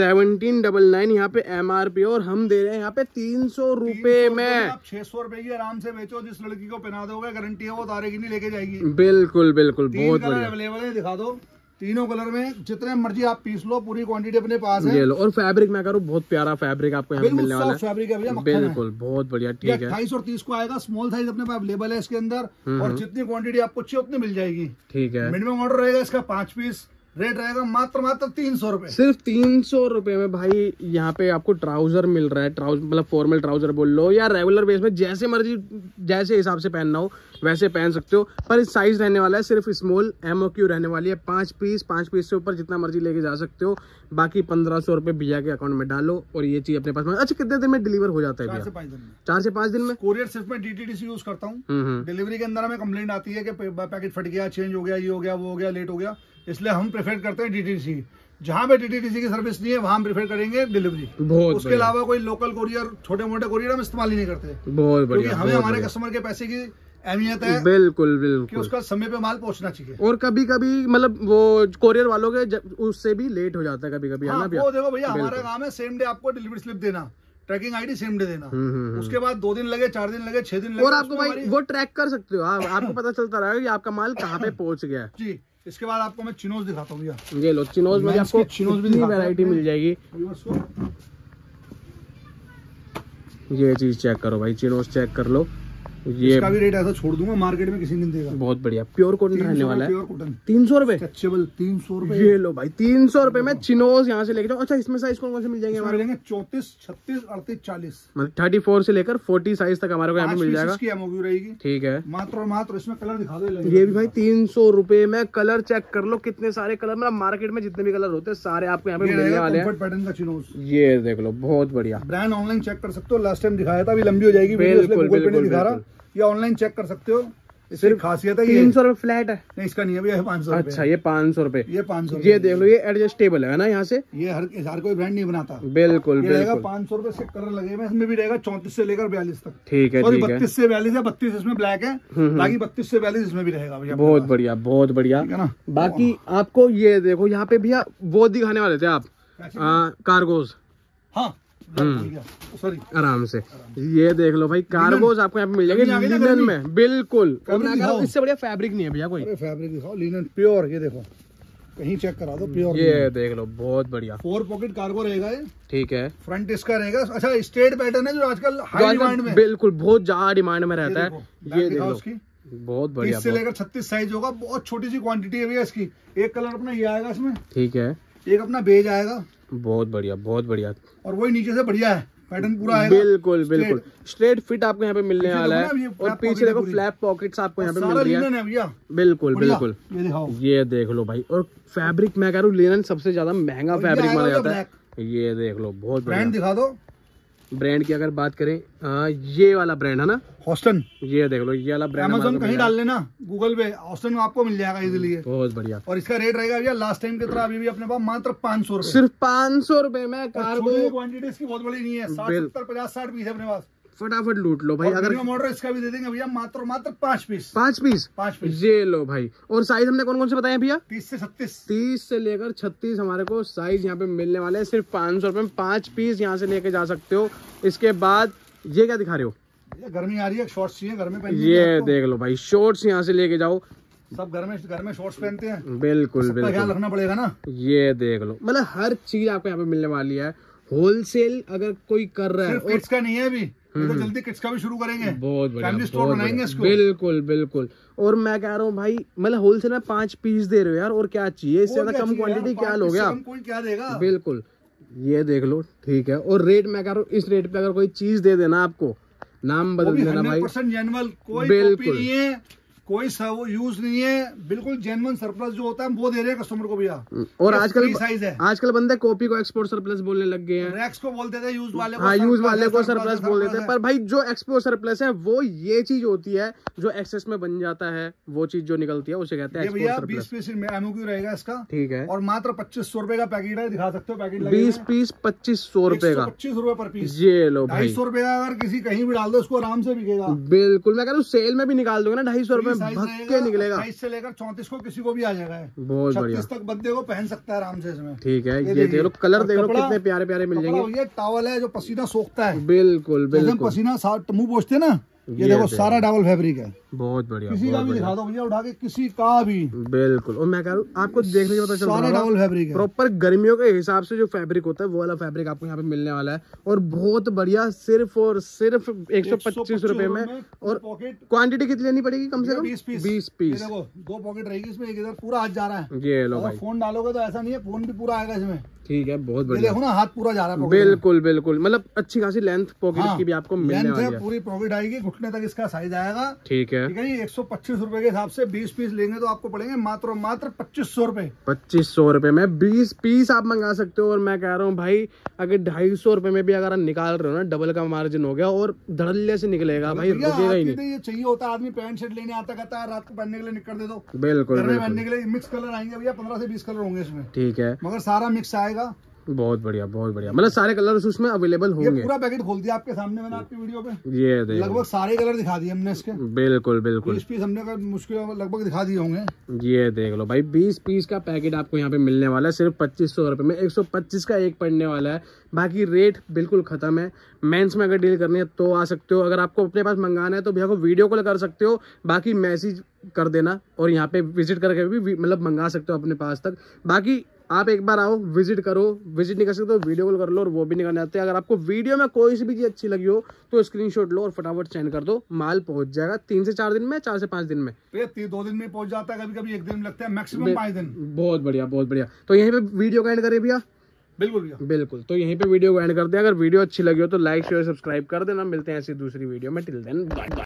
1799 यहाँ पे MRP, और हम दे रहे हैं यहाँ पे 300 रुपए में।
आप 600 रुपए की आराम से बेचो, जिस लड़की को पहना दोगे गारंटी है वो तारेगी नहीं, लेके जाएगी।
बिल्कुल बहुत बढ़िया,
अवेलेबल है, दिखा दो। तीनों कलर में जितने मर्जी आप पीस लो, पूरी क्वांटिटी अपने पास है।
ये लो, और फैब्रिक मैं करूँ बहुत प्यारा फैब्रिक आपको यहाँ मिलने वाला है।
फैब्रिक है भैया,
बिल्कुल बहुत बढ़िया, ठीक है।
28 और 30 को आएगा। स्मॉल साइज अपने पास अवेलेबल है इसके अंदर, और जितनी क्वांटिटी आपको चाहिए उतनी मिल जाएगी,
ठीक है।
मिनिमम ऑर्डर रहेगा इसका 5 पीस। रेट रहेगा मात्र 300 रुपए।
सिर्फ 300 रुपए में भाई यहाँ पे आपको ट्राउजर मिल रहा है। ट्राउजर मतलब फॉर्मल ट्राउजर बोल लो या रेगुलर बेस में, जैसे मर्जी जैसे हिसाब से पहनना हो वैसे पहन सकते हो। पर इस साइज रहने वाला है सिर्फ स्मॉल, MOQ रहने वाली है 5 पीस से ऊपर जितना मर्जी लेके जा सकते हो। बाकी 1500 रुपए भैया के अकाउंट में डालो और ये चीज अपने पास। अच्छा, कितने दिन में डिलीवर हो जाता है भैया? 4 से 5 दिन में।
कोरियर सिर्फ मैं DTDC यूज करता हूँ। डिलीवरी के अंदर हमें कंप्लेंट आती है कि पैकेट फट गया, चेंज हो गया, ये हो गया, वो हो गया, लेट हो गया, इसलिए हम प्रेफर करते हैं DTDC। जहाँ पे DTDC की सर्विस नहीं है वहाँ हम प्रेफर करेंगे डिलीवरी। उसके अलावा कोई लोकल कोरियर, छोटे मोटे कोरियर हम इस्तेमाल ही नहीं करते।
बहुत बढ़िया,
हमें हमारे कस्टमर के पैसे की अहमियत है।
बिल्कुल
कि उसका समय पे माल पहुंचना चाहिए।
और कभी कभी मतलब वो कोरियर वालों के उससे भी लेट हो जाता है कभी कभी, है ना भैया?
वो देखो भैया, हमारा काम है सेम डे आपको डिलीवरी स्लिप देना, ट्रैकिंग ID सेम डे देना। उसके बाद 2 दिन लगे, 4 दिन लगे, 6 दिन लगे,
और आपको भाई वो ट्रैक कर सकते हो। आपको पता चलता रहेगा कि आपका माल कहाँ पे पहुंच गया है।
जी, इसके बाद आपको मैं चिनोज दिखाता हूँ भैया।
ये लो चिनोज में आपको
चिनोज भी
वैरायटी मिल जाएगी। ये चीज चेक करो भाई, चिनोज चेक कर लो। ये
इसका भी रेट ऐसा छोड़ दूंगा, मार्केट में किसी ने देगा।
बहुत बढ़िया प्योर कॉटन रहने वाला है।
300 रुपए 300 रुपए।
ये लो भाई 300 रुपए में चिनोज यहाँ से लेके जाओ। अच्छा इसमें साइज कौन कौन से मिल जाएंगे हमारे?
34, 36, 38, 40
मतलब 34 से लेकर 40 साइज तक हमारे को यहाँ पे मिल जाएगा।
रहेगी।
ठीक है,
मात्र और मात्र इसमें कलर दिखा दो।
ये भी भाई 300 रुपए में। कलर चेक कर लो कितने सारे कलर, मतलब मार्केट में जितने भी कलर होते हैं सारे आपको यहाँ पे मिलने वाले हैं।
पैटर्न का चिनोज
ये देख लो, बहुत बढ़िया।
ब्रांड ऑनलाइन चेक कर सकते हो, लास्ट टाइम दिखाया था, अभी लंबी हो जाएगी दिखा रहा, या ऑनलाइन चेक कर सकते हो। सिर्फ खासियत है
300 रुपए फ्लैट है।
नहीं इसका नहीं है भैया, 500।
अच्छा ये 500 रुपए।
ये 500।
ये देख लो, ये एडजस्टेबल है ना यहाँ से।
ये हर कोई ब्रांड नहीं बनाता।
बिल्कुल
बिल्कुल 500 रुपए से कलर लगेगा। इसमें भी रहेगा 34 से लेकर 42 तक।
ठीक है,
32 से 42 है। 32 इसमें ब्लैक है, बाकी 32 से 42 इसमें भी रहेगा भैया।
बहुत बढ़िया, बहुत बढ़िया
है ना।
बाकी आपको ये देखो यहाँ पे भैया वो दिखाने वाले थे आप, कार्गोज।
हाँ सॉरी,
आराम से ये देख लो भाई, कार्गोज आपको यहाँ पे मिल जाएंगे लिनन में। बिल्कुल, इससे बढ़िया फैब्रिक नहीं है भैया कोई।
फैब्रिक दिखाओ, लिनन प्योर। ये देखो कहीं चेक करा दो, प्योर।
ये देख लो, बहुत बढ़िया।
4 पॉकेट कार्गो रहेगा ये।
ठीक है,
फ्रंट इसका रहेगा। अच्छा स्ट्रेट पैटर्न है जो आजकल हाई डिमांड में,
बिल्कुल बहुत ज्यादा डिमांड में रहता है। ये देख लो, बहुत बढ़िया।
30 से लेकर 36 साइज होगा। बहुत छोटी सी क्वांटिटी है भैया इसकी। एक कलर अपना ये आएगा इसमें। ठीक है, एक अपना बेज आएगा। बहुत बढ़िया, बहुत बढ़िया। और वही नीचे से बढ़िया है, पैटर्न पूरा आएगा। बिल्कुल बिल्कुल स्ट्रेट फिट आपको यहाँ पे मिलने वाला है। और पीछे देखो फ्लैप पॉकेट्स आपको यहाँ पे मिल रही है। बिल्कुल बिल्कुल, ये देख लो भाई। और फैब्रिक मैं कह रहा हूँ लिनन सबसे ज्यादा महंगा फैब्रिक माना जाता है। ये देख लो, बहुत ब्रांड दिखा दो। ब्रांड की अगर बात करें, ये वाला ब्रांड है ना, हॉस्टन। ये देख लो, ये वाला ब्रांड अमेज़न कहीं डाल लेना, गूगल पे हॉस्टन में आपको मिल जाएगा इजीली। बहुत बढ़िया। और इसका रेट रहेगा भैया लास्ट टाइम की तरह अभी भी अपने पास मात्र 500 रुपए। सिर्फ 500 रुपए में। कार्गो क्वांटिटी इसकी बहुत बड़ी नहीं है, 60, 70, 50, 60 पीस है अपने पास। फटाफट लूट लो भाई। अगर ऑर्डर इसका भी दे देंगे भैया, मात्र 5 पीस। 5 पीस ये लो भाई। और साइज हमने कौन कौन से बताए भैया? 30 से 36। 30 से लेकर 36 हमारे को साइज यहाँ पे मिलने वाले हैं। सिर्फ 500 रुपए में 5 पीस यहाँ से लेके जा सकते हो। इसके बाद ये क्या दिखा रहे हो? गर्मी आ रही है, शॉर्ट्स चाहिए घर में पहनने। ये देख लो भाई, शॉर्ट्स यहाँ से लेके जाओ। सब घर में शॉर्ट्स पहनते हैं। बिल्कुल बिल्कुल, ख्याल रखना पड़ेगा ना। ये देख लो, मतलब हर चीज आपको यहाँ पे मिलने वाली है। होलसेल अगर कोई कर रहा है, और इसका नहीं है अभी, तो जल्दी किड्स का भी शुरू करेंगे। बहुत बढ़िया, फैमिली स्टोर बनाएंगे इसको। बिल्कुल बिल्कुल। और मैं कह रहा हूँ भाई, मतलब होलसेल में 5 पीस दे रहे हो यार, और क्या चाहिए इससे ज्यादा कम क्वांटिटी? क्या लोगे आप? कोई क्या देगा? बिल्कुल, ये देख लो। ठीक है, और रेट मैं कह रहा हूँ, इस रेट पे अगर कोई चीज दे देना आपको, नाम बदल देना भाई। 100% जेन्युइन, कोई कॉपी नहीं है, कोई यूज नहीं है, बिल्कुल जेन्युइन सरप्लस जो होता है वो दे रहे हैं कस्टमर को भैया। और आजकल साइज है, आजकल बंदे कॉपी को एक्सपोर्ट सरप्लस बोलने लग गए हैं। रैक्स को बोलते थे, यूज वाले को, हाँ यूज वाले को सरप्लस बोल देते हैं। पर भाई जो एक्सपोर्ट सरप्लस है वो ये चीज होती है जो एक्सेस में बन जाता है, वो चीज जो निकलती है उसे कहते हैं एक्सपोर्ट सरप्लस। 20 पीस एमओक्यू रहेगा इसका। ठीक है, और मात्र 2500 रुपए का पैकेट है, दिखा सकते हो पैकेट। 20 पीस 2500 रुपए का, 25 रुपए पर पीस। ये लो भाई, 250 रुपए का अगर किसी कहीं भी डाल दो उसको आराम से बिकेगा। बिल्कुल, मैं कह रहा हूँ सेल में भी निकाल दोगे ना 250 रुपए भग के निकलेगा। 22 से लेकर 34 को किसी को भी आ जाएगा। बहुत बढ़िया, 36 तक बंदे को पहन सकता है आराम से इसमें। ठीक है, ये देख लो, कलर देख लो कितने प्यारे प्यारे मिल जाएंगे। ये टॉवल है जो पसीना सोखता है। बिल्कुल बिल्कुल, पसीना मुंह पोंछते हैं ना, ये देखो सारा डबल फैब्रिक है। बहुत बढ़िया, किसी का भी दिखा दो भैया उठा के, किसी का भी। बिल्कुल, और मैं कह रहा हूँ आपको देखने के पता चल रहा है डबल फैब्रिक है। प्रॉपर गर्मियों के हिसाब से जो फैब्रिक होता है वो वाला फैब्रिक आपको यहाँ पे मिलने वाला है। और बहुत बढ़िया, सिर्फ और सिर्फ 125 रुपए में। और क्वांटिटी कितनी लेनी पड़ेगी? कम से कम 20 पीस। देखो 2 पॉकेट रहेगी इसमें, एक इधर पूरा हाथ जा रहा है। ये लो भाई, फोन डालोगे तो ऐसा नहीं है, फोन भी पूरा आएगा इसमें। ठीक है, बहुत बढ़िया। देखो ना, हाथ पूरा जा रहा है। बिल्कुल बिल्कुल, मतलब अच्छी खासी लेंथ पॉकेट की भी आपको मिलने वाली है। पूरी पॉकेट आएगी, घुटने तक इसका साइज आएगा। ठीक है, 125 रुपए के हिसाब से 20 पीस लेंगे तो आपको पड़ेंगे मात्र 2500 रुपए। 2500 रुपए में 20 पीस आप मंगा सकते हो। और मैं कह रहा हूँ भाई, अगर 250 रुपए में भी अगर आप निकाल रहे हो ना, डबल का मार्जिन हो गया और धड़ल्ले से निकलेगा भाई, रुकेगा ही नहीं। ये चाहिए होता है, आदमी पैंट शर्ट लेने आता कहता है, रात को पहनने के लिए निकल दे दो। बिल्कुल, पहनने के लिए मिक्स कलर आएंगे भैया, 15 से 20 कलर होंगे इसमें। ठीक है, मगर सारा मिक्स आएगा।
बहुत बढ़िया बहुत बढ़िया। मतलब सारे कलर्स उसमें अवेलेबल होंगे।
पूरा पैकेट खोल दिया आपके सामने मैंने आपकी वीडियो पे।
ये
लगभग सारे कलर दिखा दिए हमने इसके।
बिल्कुल बिल्कुल
20 पीस हमने मुश्किल लगभग दिखा दिए होंगे।
ये देख लो भाई 20 पीस का पैकेट आपको यहाँ पे मिलने वाला है सिर्फ 2500 रुपए में। 125 का एक पड़ने वाला है। बाकी रेट बिल्कुल खत्म है। मेंस में अगर डील करनी है तो आ सकते हो। अगर आपको अपने पास मंगाना है तो भैया को वीडियो कॉल कर सकते हो। बाकी मैसेज कर देना और यहाँ पे विजिट करके भी मतलब मंगा सकते हो अपने पास तक। बाकी आप एक बार आओ, विजिट करो। विजिट नहीं कर सकते तो वीडियो कॉल कर लो और वो भी नहीं करने आते। अगर आपको वीडियो में कोई सी भी चीज अच्छी लगी हो तो स्क्रीनशॉट लो और फटाफट सेंड कर दो। माल पहुंच जाएगा 3 से 4 दिन में, 4 से 5 दिन में।
2 दिन में पहुंच जाता है, कभी कभी 1 दिन लगता है, मैक्सिमम 5 दिन।
बहुत बढ़िया बहुत बढ़िया। तो यहीं पे वीडियो को एंड करें भैया।
बिल्कुल भैया
बिल्कुल। तो यहीं पे वीडियो को एंड करते हैं। अगर वीडियो अच्छी लगी हो तो लाइक शेयर सब्सक्राइब कर देना। मिलते हैं ऐसी दूसरी वीडियो में। Till then bye bye.